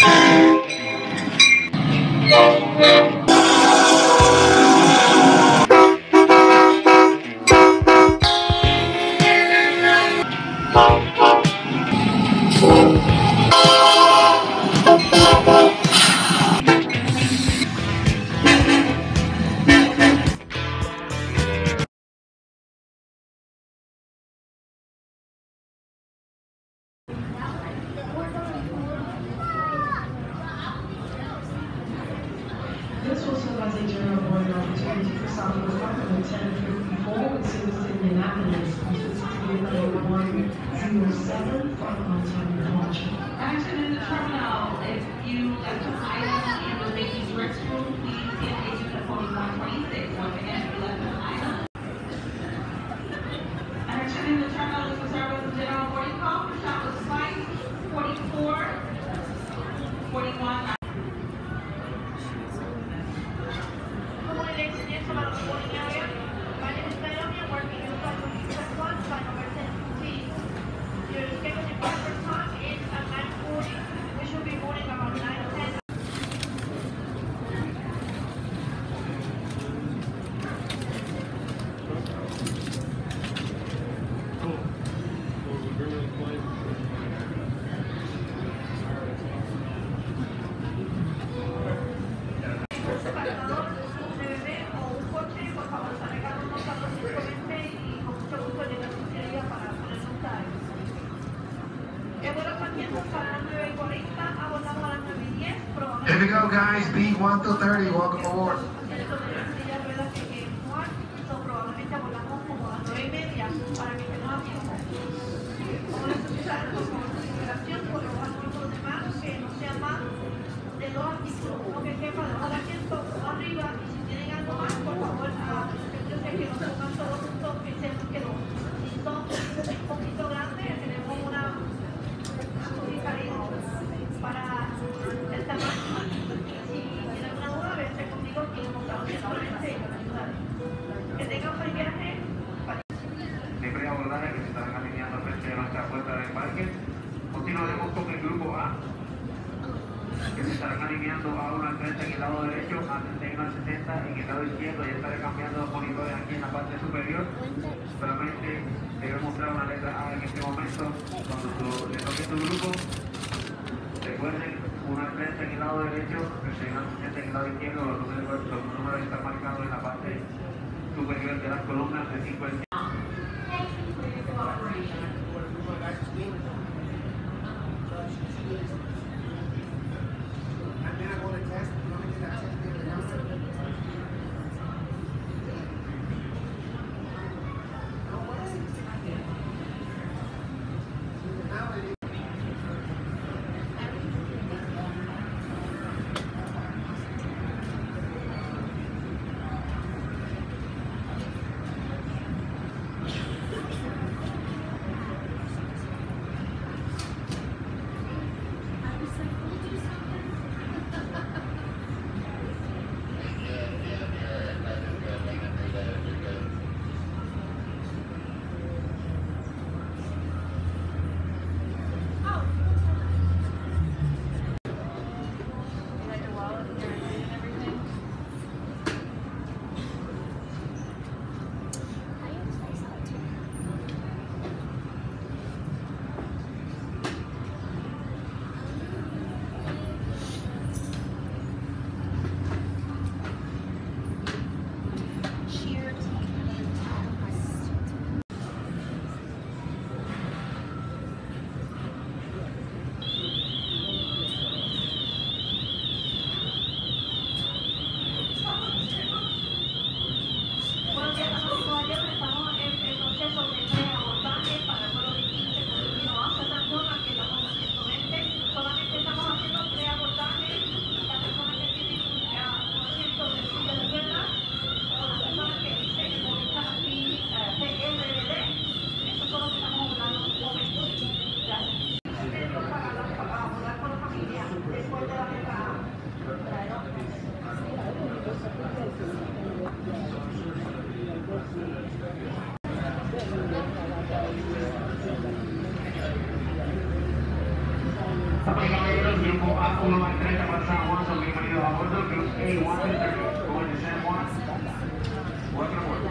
This will serve as a general boarding opportunity for Southwest Department 1054 with service to Indianapolis. This is number 107 for on-time departure. Action in the terminal. If you left an item in the ladies' restroom, please get agent at 4126. Once again, if you left an item. Action in the terminal is for service and general boarding call. The shop was Spice 44 41. Good morning, ladies and gentlemen of the boarding area. My name is Naomi. I'm working in the flight number 1015. Your scheduled departure time is at 9:40. We should be boarding around 9:10. Here we go, guys. B1 to 30. Welcome aboard. Siempre abordaje que se estarán alineando frente a nuestra puerta de embarque. Continuaremos con el grupo A, que se estarán alineando a 1 al 30 en el lado derecho, a 31 al 60 en el lado izquierdo. Ya estaré cambiando los monitores aquí en la parte superior. Solamente debe mostrar una letra A en este momento. Cuando le toque tu grupo, recuerden 1 al 30 en el lado derecho, 31 al 60 en el lado izquierdo. Los números están marcados en la parte superior de las columnas de 5 al 10. A130, going to San Juan. Welcome aboard.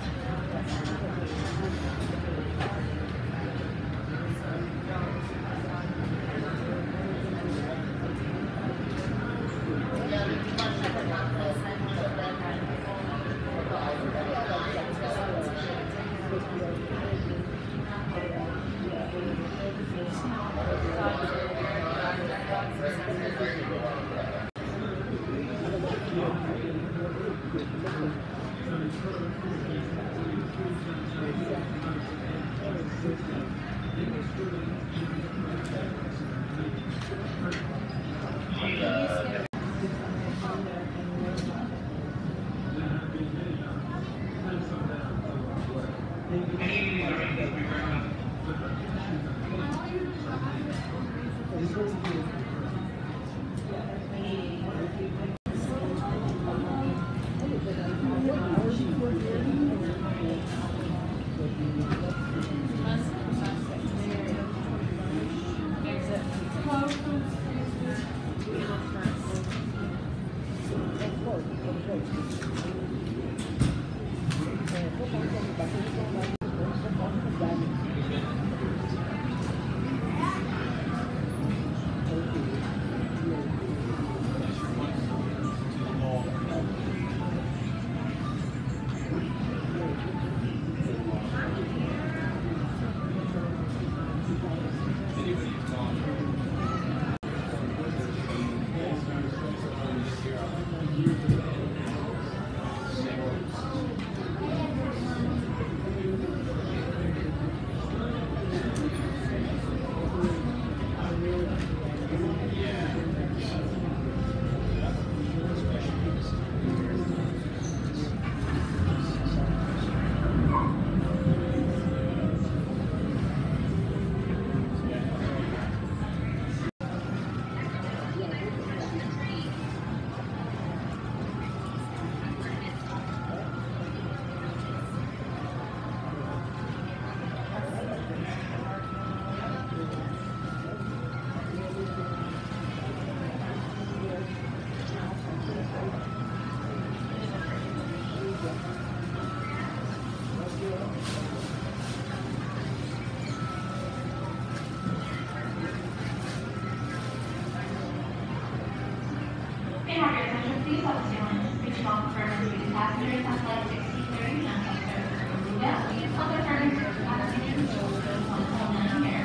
Please help us doing reaching off for passengers on flight 1630 Manchester. Yeah, other turns for passengers will go on here.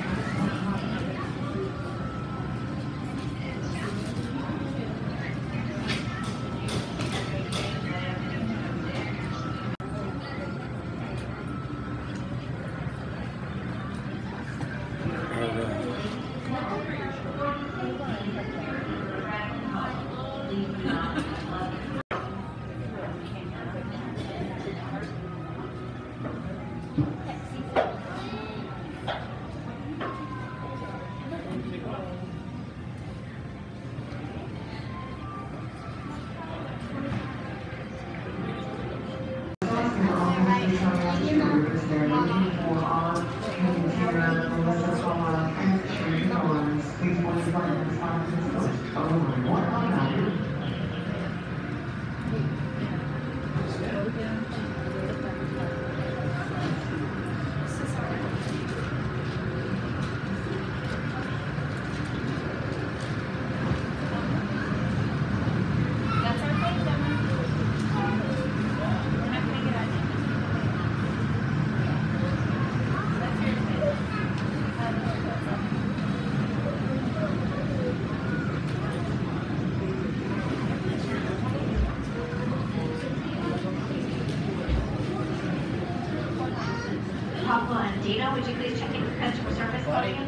Dana, would you please check in your customer service podium?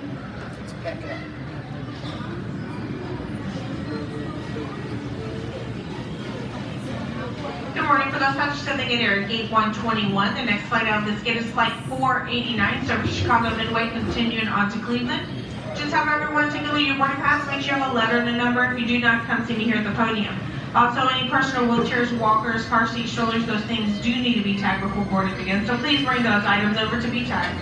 Good morning. For those passengers sending in here at gate 121, the next flight out of this gate is flight 489, serving Chicago Midway, continuing on to Cleveland. Just have everyone take a look at your boarding pass. Make sure you have a letter and a number. If you do not, come see me here at the podium. Also, any personal wheelchairs, walkers, car seats, strollers, those things do need to be tagged before boarding begins. So please bring those items over to be tagged.